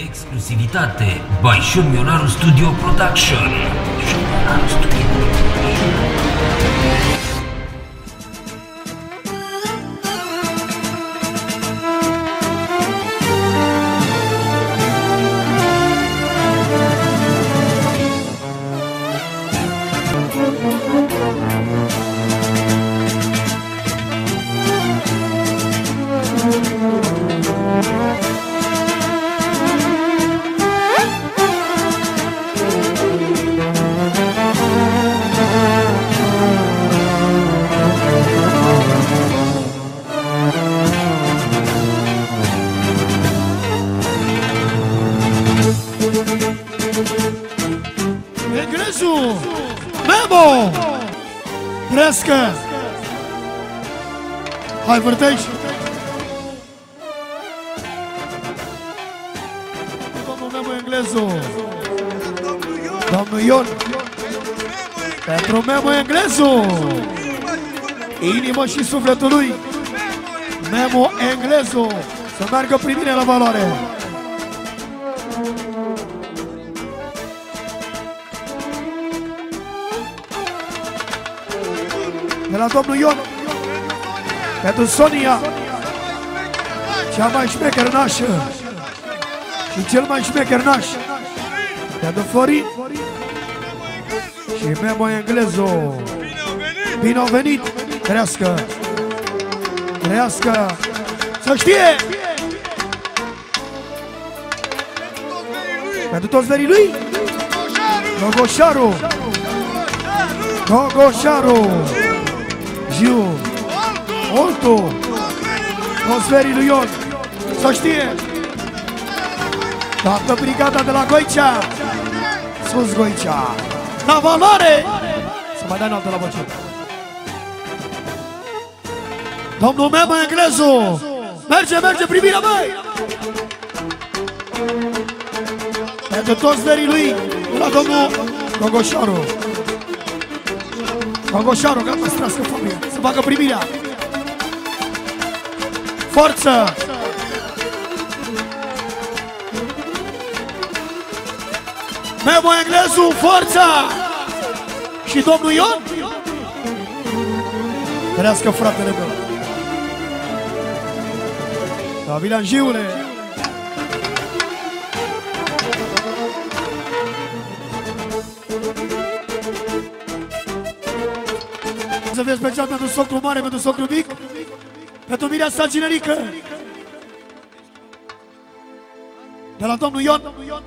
exclusivitate by Șomionaru Studio Production. Șomionaru Studio Production. Egresul Memo Prescă. Hai, vârtești. Domnul Memo Englezu. Domnul Ion. Pentru Memo Englezu. Inima și sufletul lui Memo Englezu. Să meargă primire la valoare. De la domnul Ion, pentru Sonia, cea mai șmecher nașă și cel mai șmecher naș, pentru Florin și Memo Englezu. Bine au venit! Trăiască! Trăiască! Să știe! Pentru toți verii lui, Gogoșaru! Gogoșaru! Giu, Oltu, Osverii lui Ion, să știe, toată brigada de la Goicea, sus Goicea, la valoare, să mai dai înaltă la voce. Domnul Memo Englezu, merge privirea, băi! Pentru toți verii lui, la domnul Gogoșaru. Gogoșaru, gata să trească familia, să facă primirea. Forță! Memo Englezu, forța! Și domnul Ion? Trească fratele meu. Da, Vilanjiule! Să fie special pentru socru mare, pentru socru mic, pentru mireasa generică. De la domnul Ion,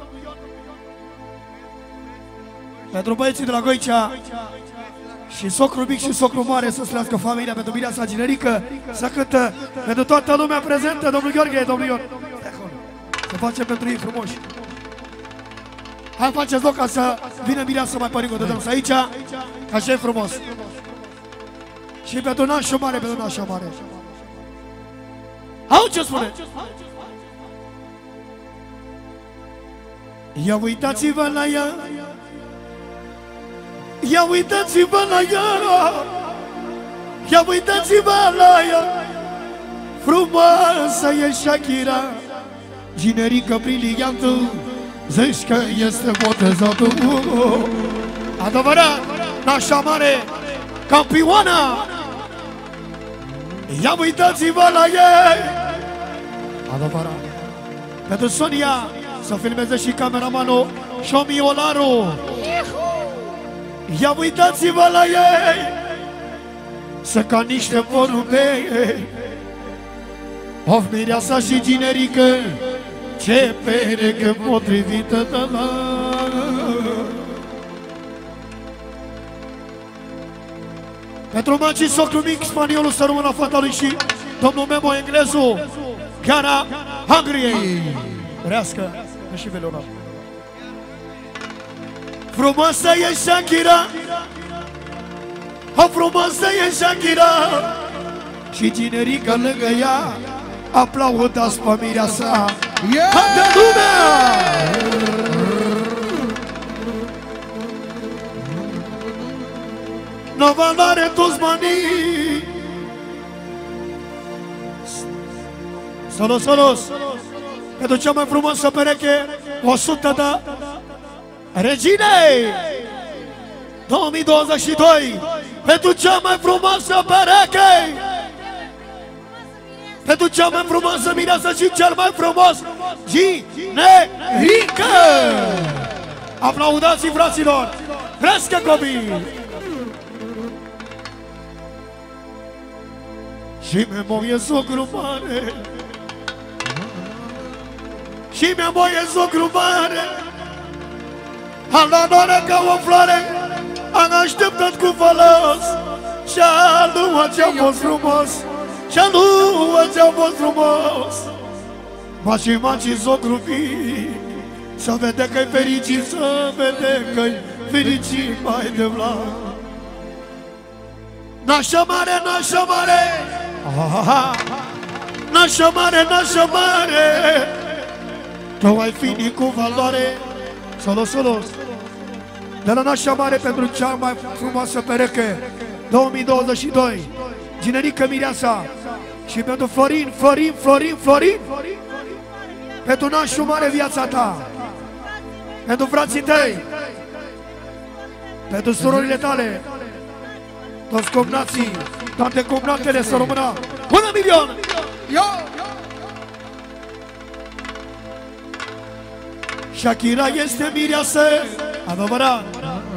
pentru băieții de la Goicea și socru mic și socru mare, să străiască familia, pentru mireasa generică, să cântă pentru toată lumea prezentă, domnul Gheorghe, domnul Ion. Să facem pentru ei frumoși. Hai, faceți loc ca să vină mireasa mai părigă de dans aici, așa e frumos. Și pentru nașul mare, pentru nașul mare. Au ce spune? Ia uitați-vă la ea. Ia uitați-vă la ea. Ia uitați-vă la ea. Frumoasă e Shakira, generică briliantă, zici că este botezată. Adevărat, nașa mare, campioana. Ia uitați-vă la ei! Adevărat! Pentru Sonia să filmeze și cameramanul Șomiolaru. Ia uitați-vă la ei! Să ca niște porumbei. Of, mireasa și generică, ce pereche potrivită de la. Pentru Maci, socru mic, spaniolul să rămână fata lui și domnul Memo Englezu, Gana Hungriei. Rească, și Veleonat. Frumoasă e Shakira, frumoasă e Shakira, și generică lângă ea, aplaudați pe mireasa. Toată lumea! No valoare toți banii. Solos, solos. pentru cea mai frumoasă pereche, 100 de reginei 2022, pentru cea mai frumoasă pereche, pentru cea mai frumoasă mireasă și cel mai frumos ginerică. Aplaudați-i, fraților! Crească copii! Și memorie socru mare, și memorie socru mare, am la doare ca o floare, am așteptat cu folos, și-a luat ce-a fost frumos, și-a luat ce-a fost frumos. Maci socru fii, să vede că-i fericit, să vede că-i fericit mai de vlad. Nașa mare, nașa mare, nașa mare, nașa mare, tu ai fi cu valoare. Solos, solos. De la nașa mare pentru cea mai frumoasă pereche 2022, ginerică mireasa. Și pentru Florin, Florin, Florin, Florin, pentru nașul mare viața ta, pentru frații tăi, pentru surorile tale, toți cumnații, toate cumnatele să rămână 1 milion! Shakira este mireasă, adevărat.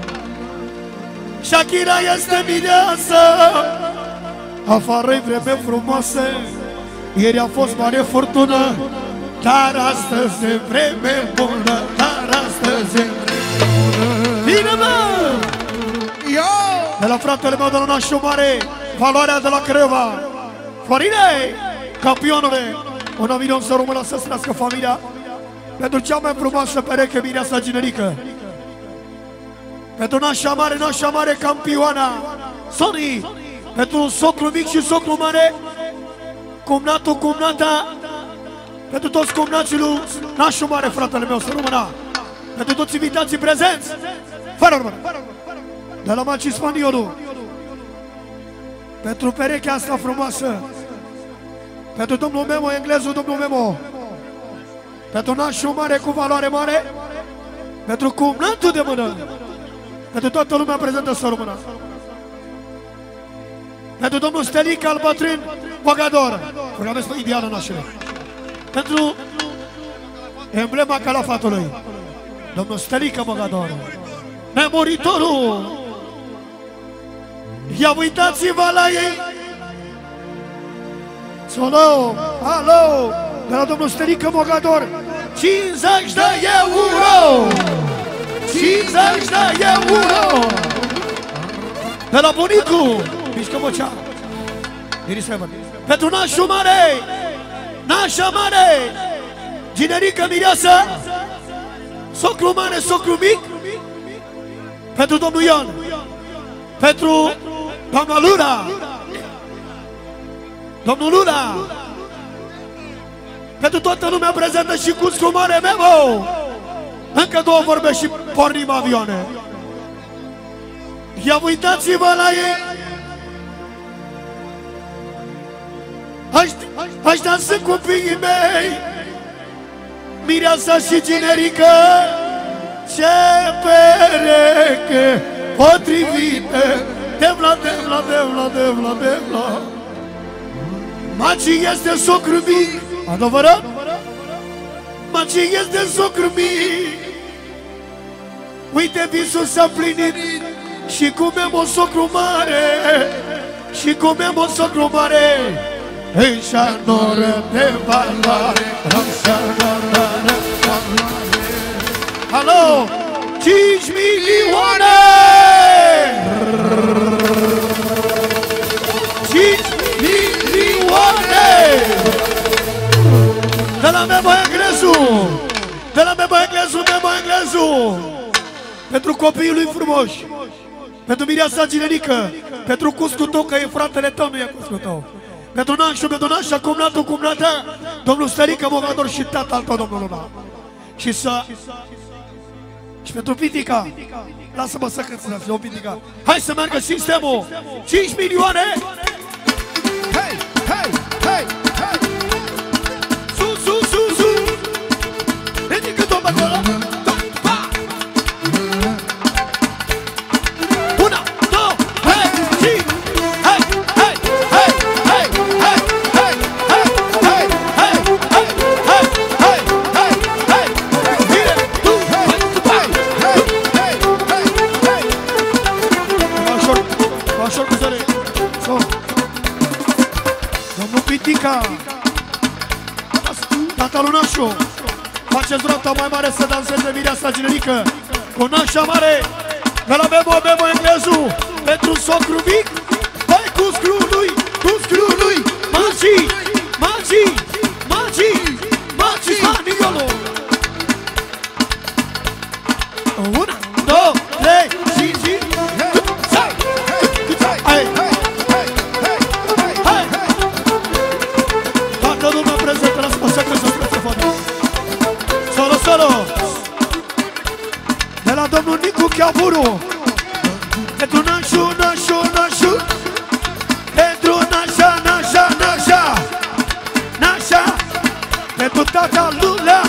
Shakira este mireasă, afară-i vreme frumoasă. Ieri a fost mare furtună, dar astăzi e vreme bună, dar astăzi e vreme bună. Bine, mă! De la fratele meu de la nașul mare, valoarea de la Creva, Florine, campionule, 1 milion să rămână, să străscă familia. Pentru cea mai frumoasă pereche mireasa ginerică, pentru nașa mare, campioana Sony, pentru socru mic și socru mare, cumnatul, cumnata, pentru toți cumnații lui nașul mare, fratele meu, să rămână, pentru toți invitații prezenți, fără urmă, de la Maci Spaniolul, pentru perechea asta frumoasă, pentru domnul Memo, englezul domnul Memo, pentru nașul mare cu valoare mare, pentru cumnatul de mână, pentru toată lumea prezentă să rămână, pentru domnul Stelica al bătrân Bogador, programezi pe ideală nașule, pentru emblema Calafatului, domnul Stelica Bogador, memoritorul. Ia uitați-vă la ei. Solo, alo, de la domnul Stelica Bogador, 50 de euro, 50 de euro, de la bunicu, mișcă vocea, pentru nașul mare, nașa mare, ginerică mireasă, socru mare, socru mic, pentru domnul Ion, pentru doamna Lura, domnul Lura, pentru toată lumea prezentă și cu mare Memo. Încă două vorbe și pornim avioane. Ia uitați-vă la ei. Aș dansa copiii mei, mireasa și ginerică, ce pereche potrivită, devla, devla, devla, devla, devla. Maci este socru mic, adevărat? Maci este socru mic. Uite, visul s-a plinit și cu Memo socru mare, și cu Memo socru mare, își-a noră de valoare, își-a noră de valoare. Alo, 5 milioane! 5 milioane! De la Memo Englezu! De la Memo Englezu, Memo Englezu! Pentru copiii lui frumoși, pentru mireasa ginerică, pentru cuscul tău, că e fratele tău, nu e cuscul tău. Pentru nașul, pentru nașa, cumnatul, cumnata, domnul Stelica Bogador și tatăl tău, domnul Luna. Și pentru Pitica, lasă-mă să cânt, o Pitica. Hai să meargă sistemul, 5 milioane! Hei, hei, hei, hei! Sus, sus, sus, sus! acolo. Una, două, hei, și hei, hei, hei, hei, hei, hei, hei, hei, hei, hei, hei, hei, hei, bine, tu, hei, hei, hei, hei, hei, hei. Ușor cu zăre. Domnul Pitica, tata lui Nașu, faceți roata mai mare să danseze mireasa generică cu Nașa mare, de la Bebo englezul, pentru socru mic, hai cu scru lui, Magii, Spaniolo. Una, două, trei, și, hai, toată lumea prezentă la spăsăcă să prețe fotă. Solo, de la domnul Nicu Chiavuru, pentru Nașu, pentru Nașa, pentru tata Lula,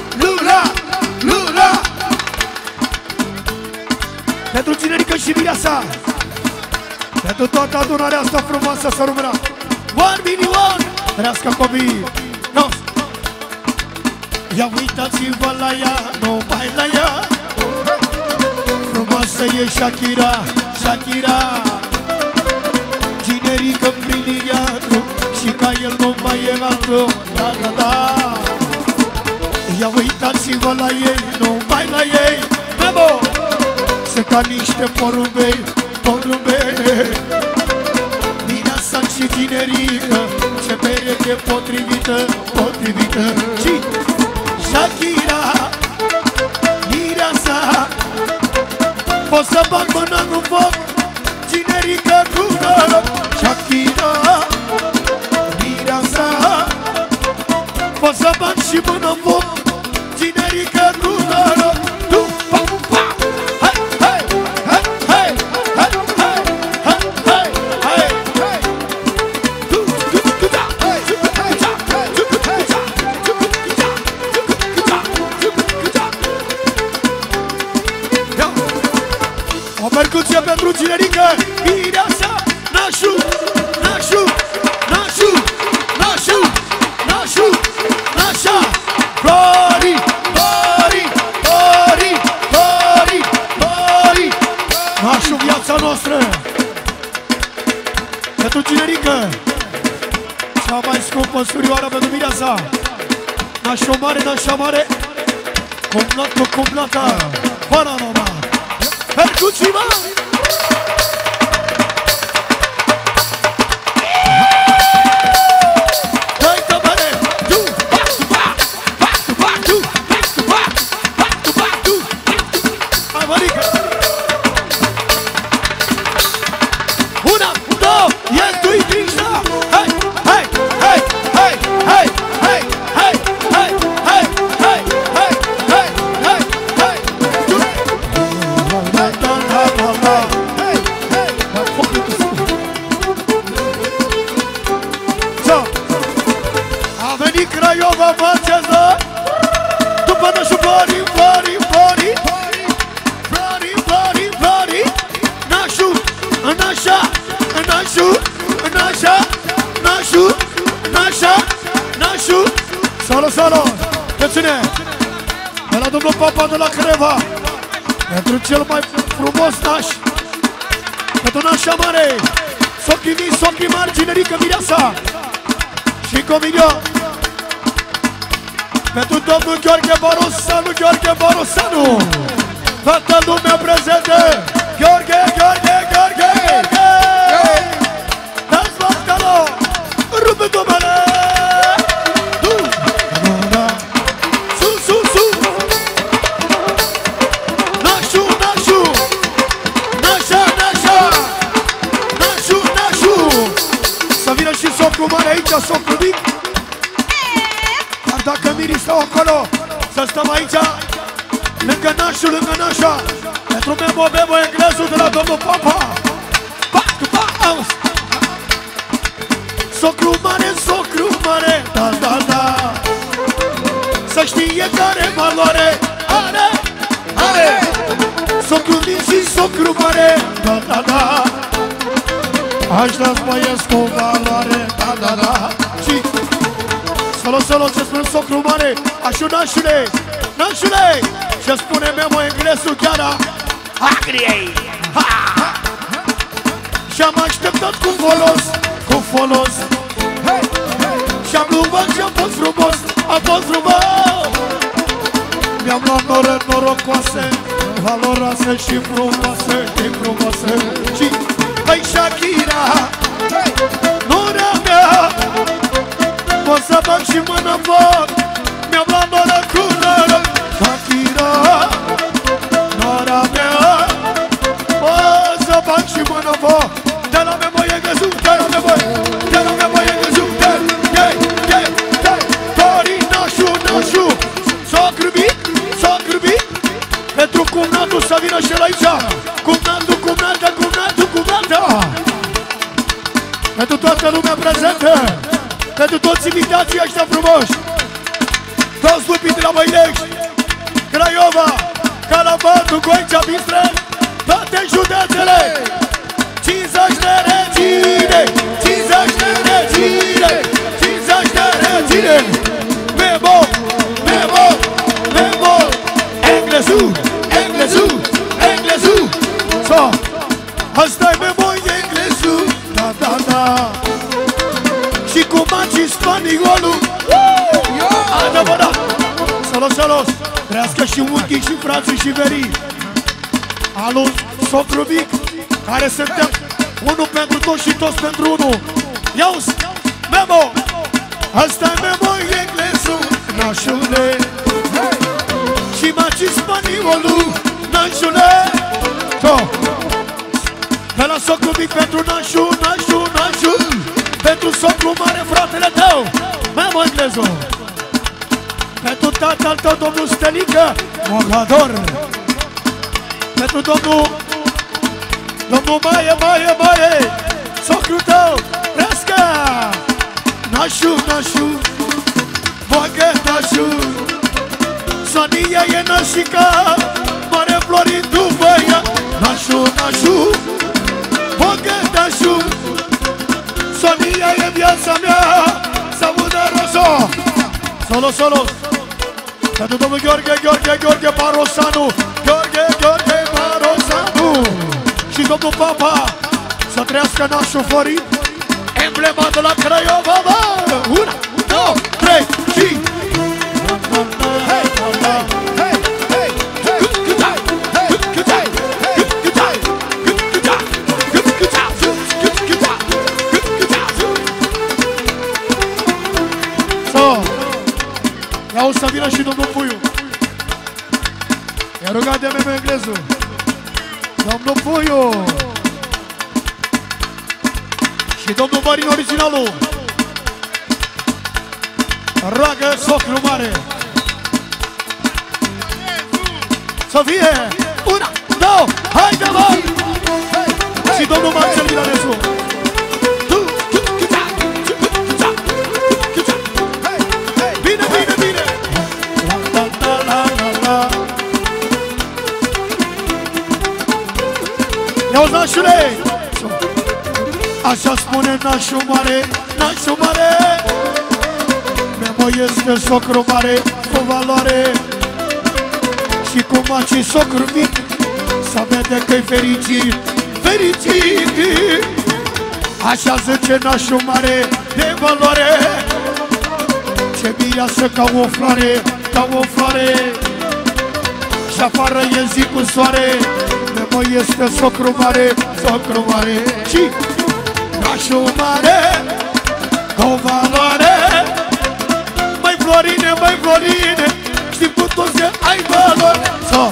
pentru generică și mireasa, pentru toată adunarea asta frumoasă să rămână 1 milion, trească copii. Ia uitați-vă la ea, numai la ea, frumoasă e Shakira, generică briliantă, și ca el nu mai e altul, da. Ia uitați-vă la ei, numai la ei, Memo, sunt ca niște porumbei, mireasa și generică, ce pereche potrivită, și Shakira, mireasa, pot să bag mâna în foc, generică cu noroc. Shakira, mireasa, pot să bag și mâna în foc, generică cu noroc. Percuție pentru generică, mireasa, Nașu, Flori, Nașu, viața noastră. Pentru generică, cea mai scumpă surioară pentru mireasa, Nașa mare, complata, Panama. Percuții, mă! Dai tăbăre! Hai, mărică! Una, două, e doi, trei, da! Hai! Craiova, Manchester, după Nașu, Flori, Nașu, Solo, pe cine? De la domnul Papa de la Creva, pentru cel mai frumos Naș, pentru Nașa mare, Sochii mari, generică mireasa și Comilio. Pentru domnul Gheorghe Barosanu, toată lumea prezentă, Gheorghe, dați vascalo, rupe domnule, su, Nașu, să vină și socru mare aici, socru mic. Dar dacă mirii stau acolo, să stăm aici, lângă Nașa, pentru Bebo englezul de la domnul Papa. Socru mare, da, să știe care valoare socru mic și socru mare, da, da, da. Aș dați băieți cu valoare, da, da, da. Și solo, solo, ce spune socru mare, așu, nașule, nașule. Ce spune Memo englesul chiar, agriei, ha! Și-am așteptat cu folos, cu folos. Și-am luat și-am fost frumos, a fost frumos. Mi-am luat norocoase, valoroase și frumoase, și frumoase. Și, băi, Shakira, nora mea, pot să bag și mână foc. Mi-am luat norocul, noroc, Shakira, nora mea, pot să bag și mână foc. De la memoie găzut, de la memoie, de la memoie găzut, de, Tori, nașu, nașu, socru mic, socru mic. Pentru cumnatul să vină și el aici. Cumnatul, cumnată, cumnatul, cumnată. Pentru toată lumea prezentă. Pentru toți invitații ăștia frumoși. Toți lupii de la Măilești, Craiova, Calabatu, Goicea, Bistre, toate județele. 50 de regine, 50 de regine, 50 de regine. Memo, Memo, Memo, englezu, englezu, englezu. So, asta-i Memo, englezu, da, da, da. Și cu Maci spaniolul, adevărat. Salut, salut, trească și unchii și frații și verii. Alu, socru mic, care suntem unul pentru toți și toți pentru unul. Iauzi, Memo, asta-i Memo, englesul, nașule. Și Maci spaniolul, nașule. De la socru mic pentru nașu, nașu, nașu. Pentru socru mare, fratele tău, Memo, englesul. Pentru tatăl tău, domnul Stelică, Mogador. Pentru domnul Maie, Maie, Maie, socru tău, Resca, nașu, nașu, Bogătașu, Sonia e nașica, Mare Florin după ea, nașu, nașu, Bogătașu, Sonia e viața mea, să-audă roso. Solo, solo, pentru domnul Gheorghe, Gheorghe, Gheorghe Barosanu, Gheorghe, Gheorghe Barosanu. Și domnul Papa, să trăiască nașul Florin, emblema de la Craiova, bă! 1, 2, 3 și... Ia o să vină și domnul Puiu. I-a rugat de Memo englezul. Domnul Puiu și domnul Marin originalul. Roagă socru mare să fie 1, 2, haide mă! Și domnul Marcel Milanescu. Bine, bine, bine! Ia-o-ți nașule! Așa spune nașul mare, nașul mare. Memo este socru mare, cu valoare. Și cu Maci socru mic, să vede că-i fericit, fericit. Așa zice nașul mare, de valoare. Ce mireasă ca o floare, ca o floare. Și afară e zi cu soare. Memo este socru mare, socru mare. Și nașul mare, cu valoare. Măi Florine, măi Florine, știm cu toți că ai valoare.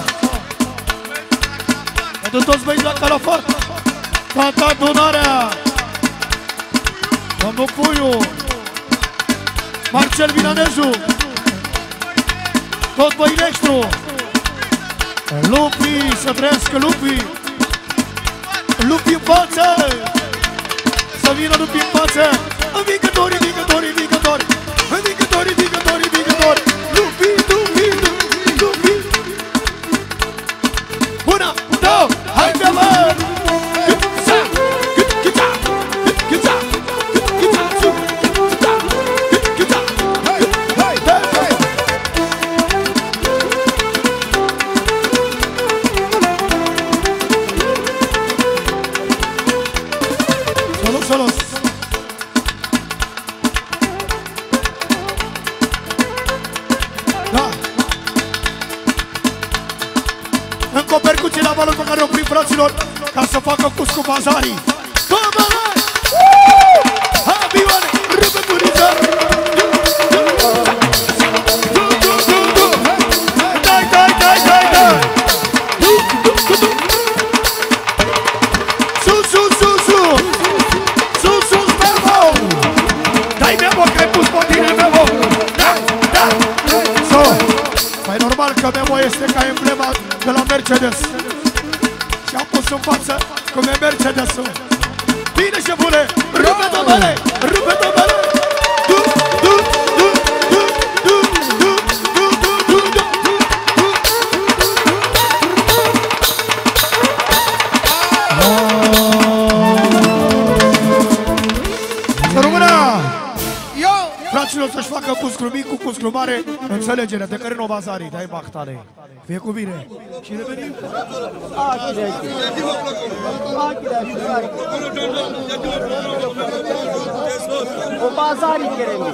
Pentru toți băieți la Calafat, toată adunarea, domnul Puiu, Marcel Milanezu, tot Băileștru, lupii, să trăiască lupii, lupii în față, să vină lupii în față, învingătorii, învingătorii, învingătorii, învingătorii, învingătorii, învingătorii, lupii, lupii, lupii, lupii. Bună! puțin la valul pe care o prim fraților, ca să facă cuscu bazarii. Happy one, rupe turița. Dai. Sus, Memo! Dai, Memo, că ai pus botine, Memo! Da! Mai normal că Memo este ca emblema de la Mercedes. Și am pus în față cum e Mercedes-ul. Bine, șefule! Rupe domnule! Fraților, să-și facă cuscru mic cu cuscru mare, înțelegere, de care nu bazarii, dai bahtale. Fie cu bine. Și revenim. O bazarii keremi.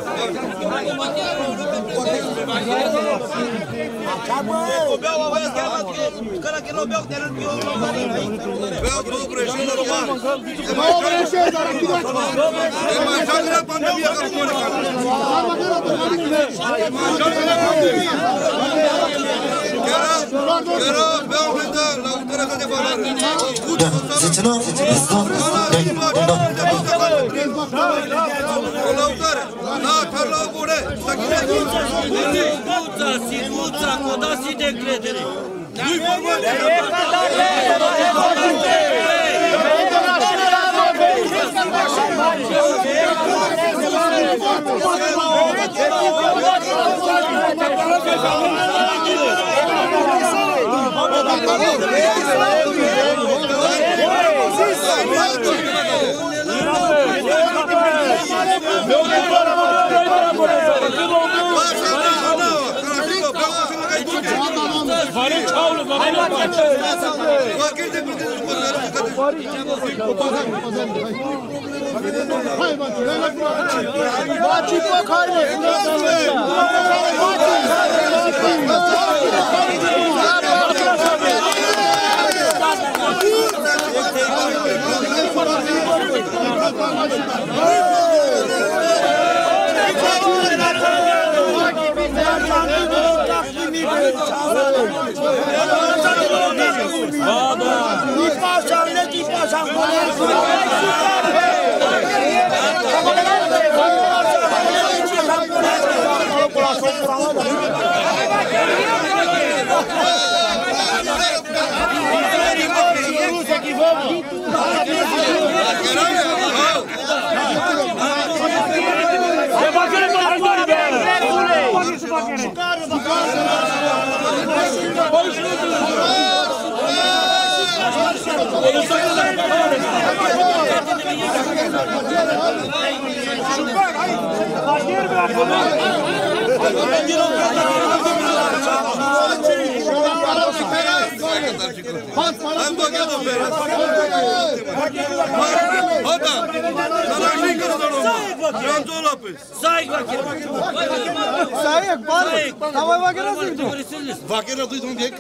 Vaqueira do Idondiek.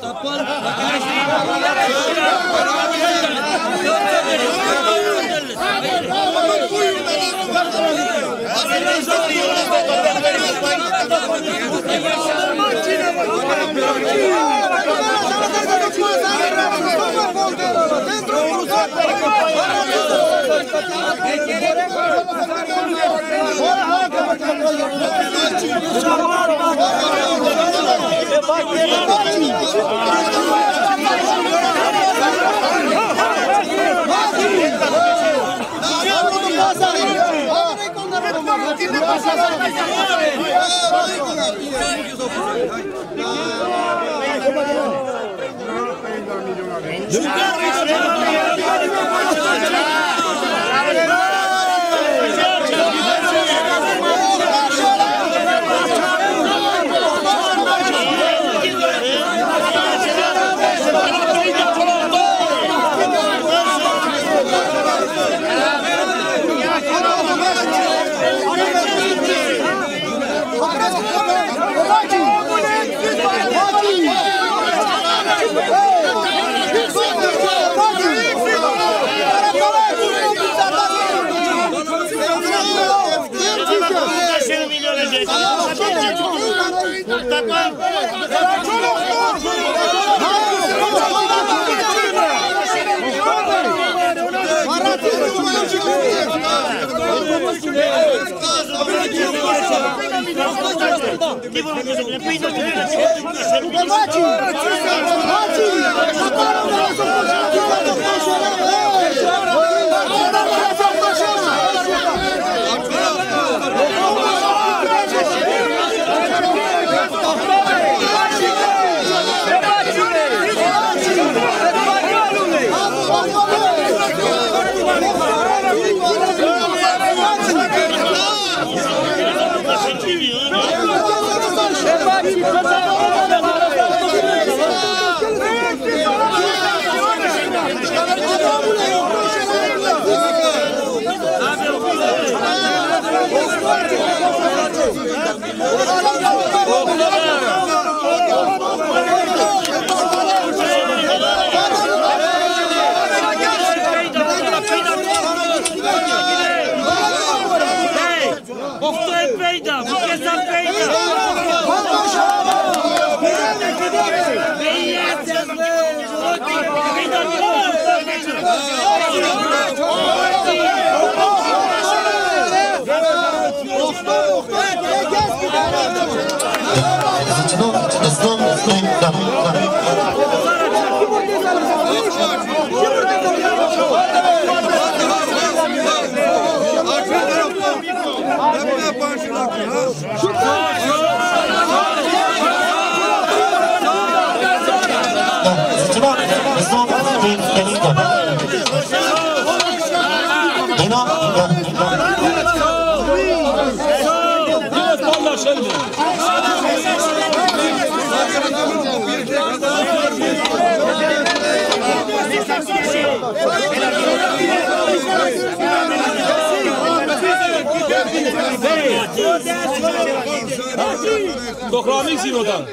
Dohrami Zinodan.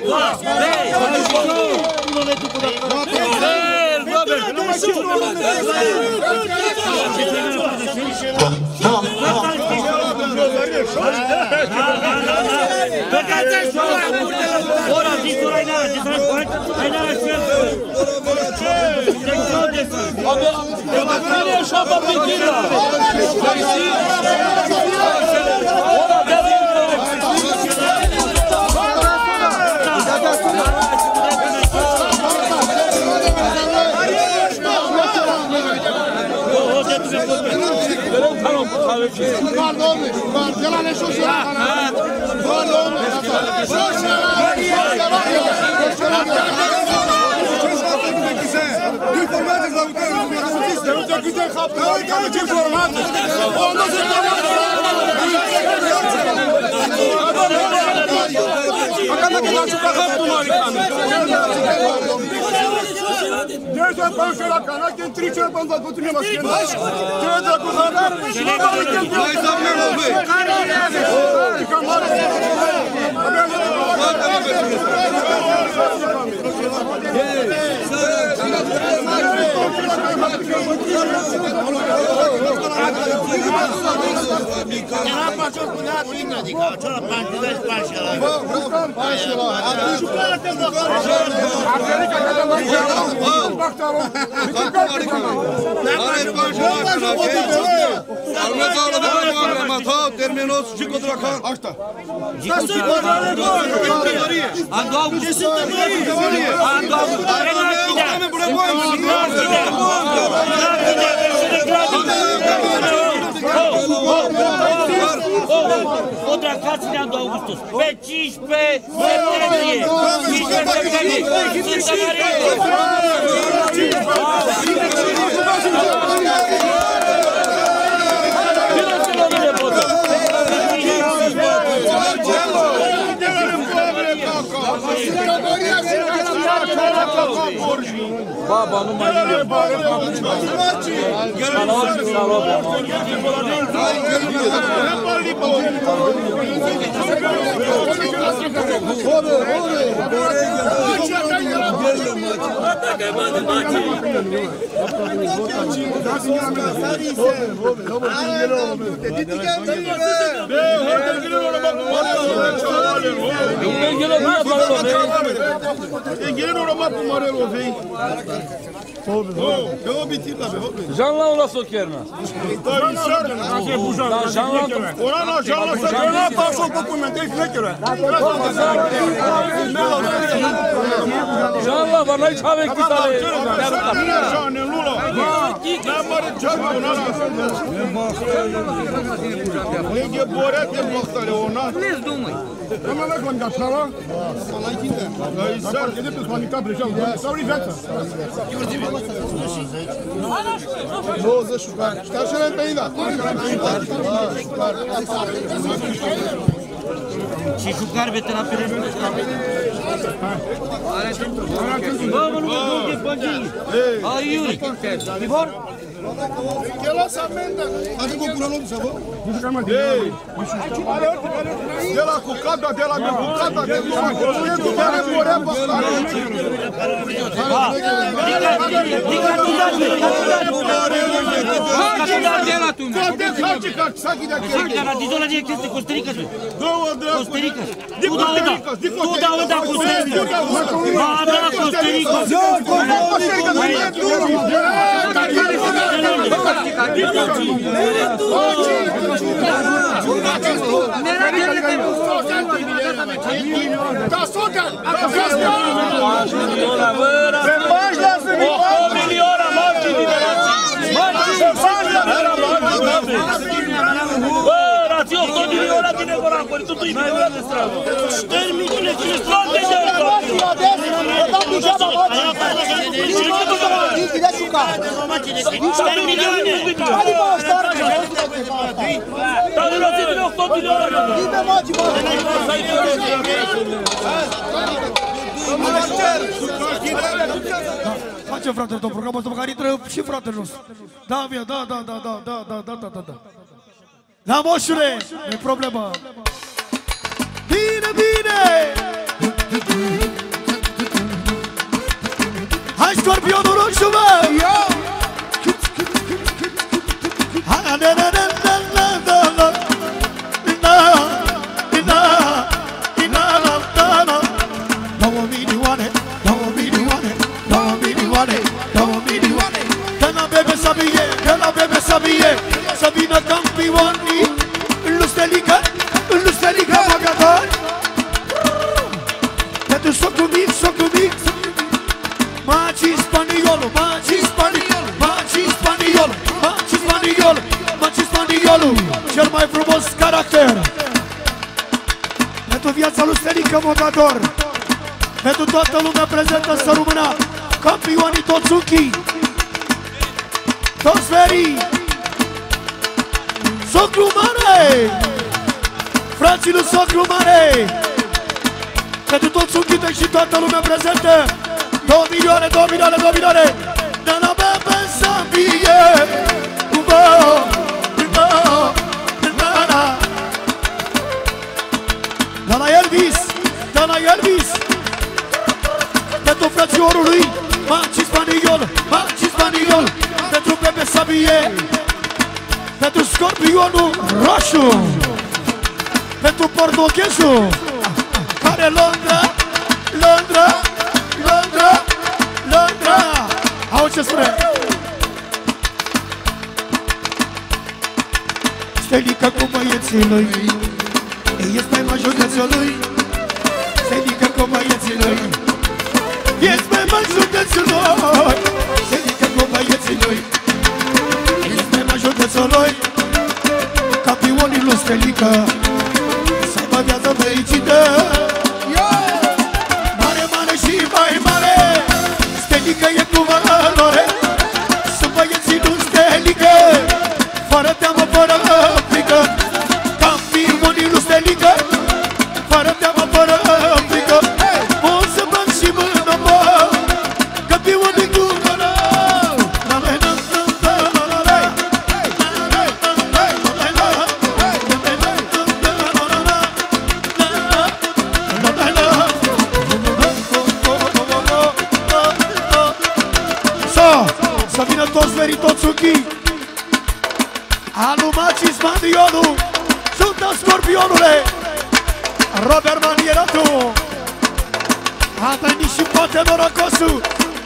Outra casa do Augustus. Pe 15 septembrie. 15 septembrie. Sfânta Baba, nu mai vine. Salut, Jean lá la socherna. Jean la va noi çave kitale. Și jucar vete la perene. Vă, mă, nu mă băgii. Ai Iuri. Ivor? Que lança amenda. Mas vou por onde você vai? Dela cucada dela minha cucada dela. Tu vai morar Facem, frate, tot programul ăsta pe care intră și fratele nostru. Da, mie, da. Da, moșule, nu-i problemă. Bine, bine! Hai, scorpionul roșu, mă! Să vină campionii în Lusterica Magator. Pentru socul mic Maci spaniolul cel mai frumos caracter. Pentru viața Lusterica Magator. Pentru toată lumea prezentă să rămână campionii toți unchii, toți verii, Socru Mare, frații lui Socru Mare. Pentru toți unchii și toată lumea prezentă, 2 milioane. De la bebe să fie de la Elvis. Pentru frățiorul lui Maci Spaniol. Pentru bebe să fie, pentru scorpionul roșu, pentru portughezul care Londra. Auzi ce spune? Stelica cu băieții lui, ești mai majorețul lui. Stelica cu băieții lui, ești mai majorețul lui. Stelica cu băieții lui, ești mai majorețul lui. Campionii lui Stelica să aibă viață fericită. Mare și mai mare, Stelica e cu valoare. Sunt băieții lui Stelica, fără teamă, fără frică. Campionii lui Stelica, fără teamă, fără frică. O să bag și mână, mă, campionii cu valoare. Maritotsuki, Alumacis Mandiolu, Junta Scorpionule, Robert Manieratu, a venit și poate norocosul.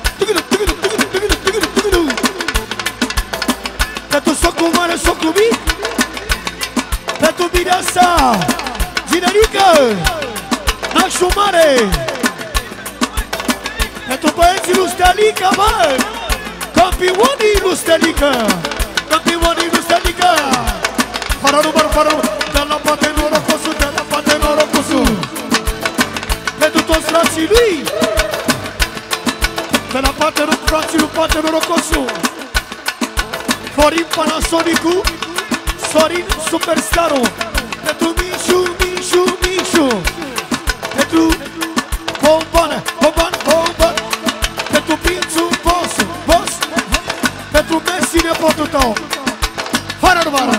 Pentru socul mare, socul mic, pentru Mireasa, Ginerică, nașul mare, pentru băieții lui Stelica, mă, campionii lui Stelica, campionii lui Stelica, fără număr, fără număr, de la poate norocosul, de la poate norocosul, pentru toți frații lui, de la poate frații lui, poate norocosul, Florin Panasonicu, Sorin Superstarul, pentru Mișu, Mișu, Mișu, pentru Bomban, Bomban, Bomban, pentru Prințul Boss, Boss, pentru Messi, nepotul tău, fără numără,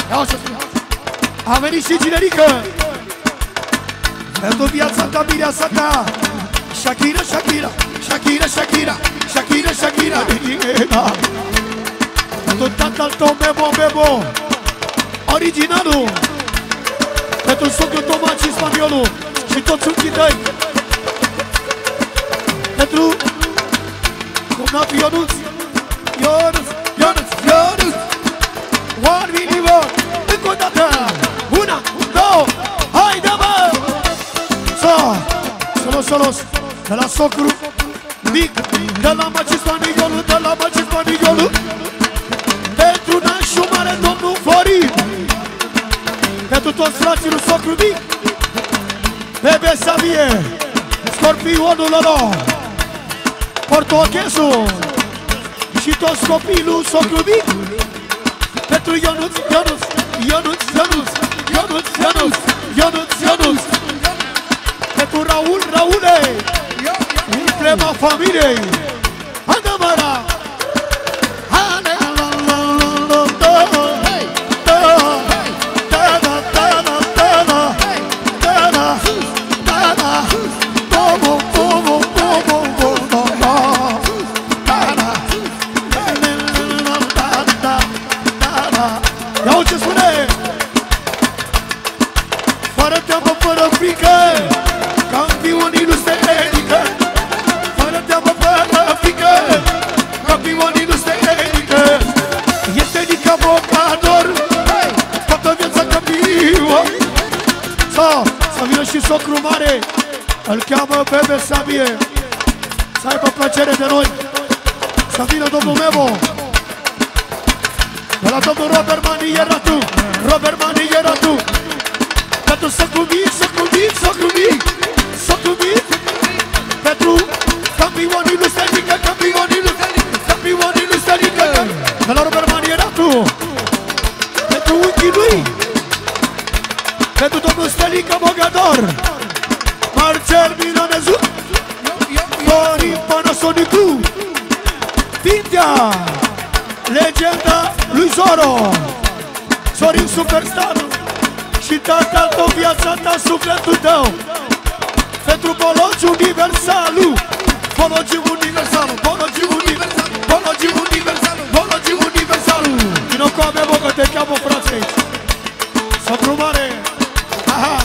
a venit și Ginerică, pentru viața ta, mireasa ta, Shakira, Shakira, Shakira, Shakira, Shakira, Shakira, pentru tatăl tău, Memo, Memo, originalul, pentru socul Tomaci Spaniolul și toți unchii tăi, pentru cumnatul Ionuț, Ionuț, Ionuț, Ionuț, one minimum, încă o dată, una, două, haide mă! Solos, solos, de la socru mic, de la Maci Spaniolul, de la Maci Spaniolul, pentru nașul mare, domnul Florin, pentru toți frații lui socru mic, Bebe Savie, Scorpionul lor, Portochesul și toți copiii lui socru mic, pentru Ionuț, Ionuț, Ionuț, Ionuț, Ionuț, Ionuț, Ionuț, Ionuț, pentru Raul, Raule, emblema familiei, Andamara, și socru mare, îl cheamă Bebe Sabie, să aibă plăcere de noi, să vină domnul Memo, de la domnul Robert Manieratu, Robert Manieratu, pentru socru mic, socru mic, socru mic, socru mic, pentru campionii lui Stelica, campionii lui Stelica, campionii lui Stelica, de la Robert Manieratu, pentru unchii lui, pentru domnul Stelica Bogador, Marcel Milanezu, Florin Panasonicu, Pintea, legenda lui Zoro, Sorin Superstar și tatăl tău, viața ta, sufletul tău, pentru Bologi Universalul, Bologi Universalul, Bologi Universalul, Bologi Universalul, Bologi Universalul. Vino cu a mea, bă, că te cheamă frații aici. Socru mare. Aha!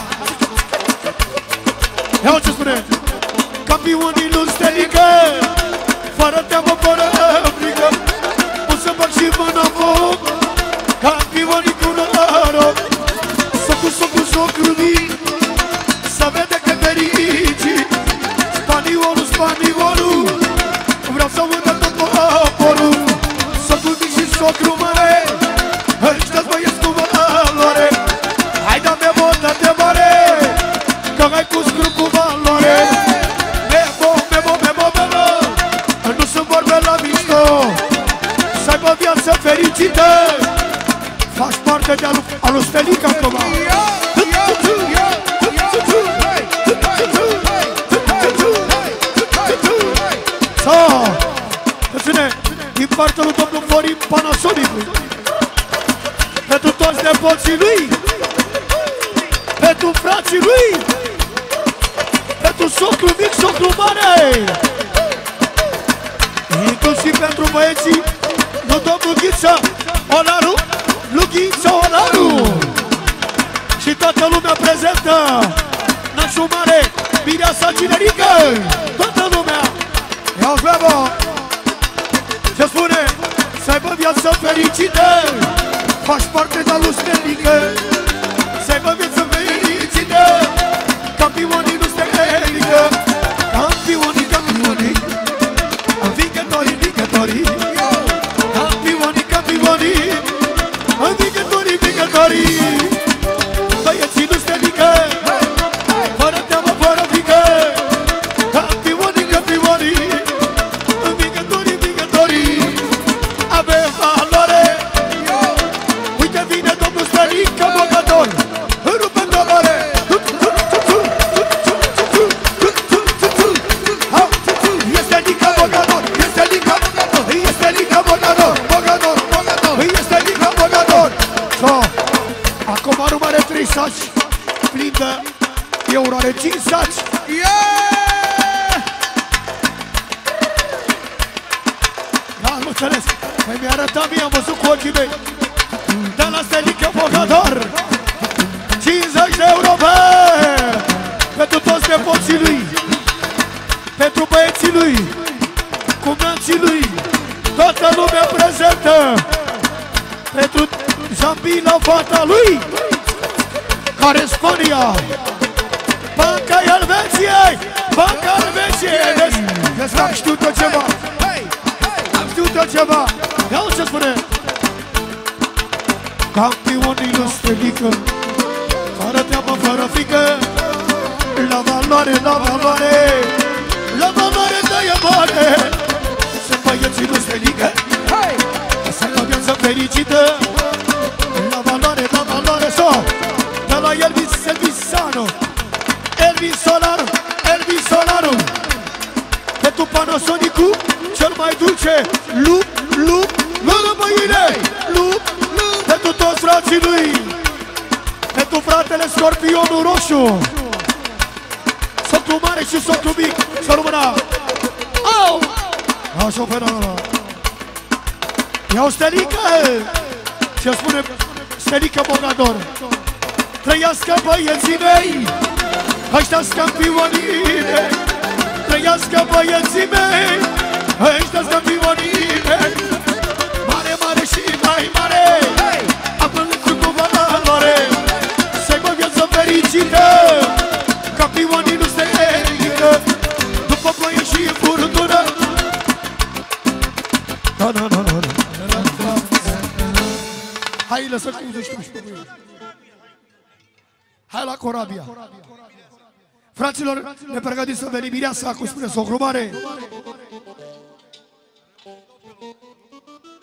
Ia ce spune! Campionii lui Stelica, fără teamă, fără frică, o să bag și mâna foc, campionii cu noroc, socru, socru, socru mic, să vede că fericit, spaniolul, spaniolul, vreau să văd tot poporul, socru mic și socru mare, ăștia-s băieți cu valoare. Hai da-mi botă de mare, că ai cu scrup cu valoare. Memo, memo, memo, memo, nu sunt vorbe la mișto, să aibă viață fericită, faci parte de a lui Stelica acum. Din partea lui domnul Florin Panasonicu, pentru toți nepoții lui, pentru frații lui, pentru socru mic, socru mare, inclusiv pentru băieții, nu Lughiță Olaru, Lughiță Olaru. Și toată lumea prezentă, Nașu Mare, Mireasa Ginerică, toată lumea. Ia-o treabă! Ce spune? Să aibă viață fericită, faci parte de-a lui Stelică. Să aibă viață fericită, campionii nu se ridică. Campionii, campionii, învingătorii, învingătorii. Campionii, campionii, învingătorii, învingătorii. Băieții nu se ridică, fără teamă, fără frică. Campionii, campionii, învingătorii, învingătorii. Avem valoare. Uite vine domnul Stelică Bogdator, rupe în doamare. Este Lica Bogdator, este Lica Bogdator, este Lica Bogdator, Bogdator, Bogdator, este Lica Bogdator. Acum nu are 3 saci, plin de euro, are 5 saci. Da, am înțeles. Păi mi-a arătat mie, am văzut cu ochii mei. De la Stelică Bogdator, 50 de euro pentru toți nepoții lui, pentru băieții lui, cumnații lui, toată lumea prezentă, pentru Zambila, fata lui, care Spania, Banca Elveției, Banca Elveției. Vezi că am știut eu ceva, am știut eu ceva. Ia ce spune. Campionii nu Stelică, fără teamă, fără frică. La valoare, la valoare, la valoare de mare. Sunt băieții nu Stelică, să ai o viață fericită. La valoare, la valoare, de la Elvis Elvisano, Elvis Solaru, Elvis Solaru. Pentru Panasonicul cel mai dulce, lup, lup, lără mâine, lup, lup. Pentru toți frații lui, pentru fratele Scorpionul Roșu, socru mare și socru mic, să rămână. Au! Așa, fenomenal. Iau Stelică! Ce spune Stelică Bogdator? Trăiască băieții mei, ăștia-s campionii mei. Trăiască băieții mei, ăștia-s campionii mei. Mare, mare și mai mare, apă-l cu valoare. Să aibă viață fericită, campionii nu se ridică. După ploaie și furtună. Da, da, da, da. Hai, lăsă cu 12 pe mâine. Hai la corabia. Fraților, ne pregătim să venim Mireasa, cum spune socru mare.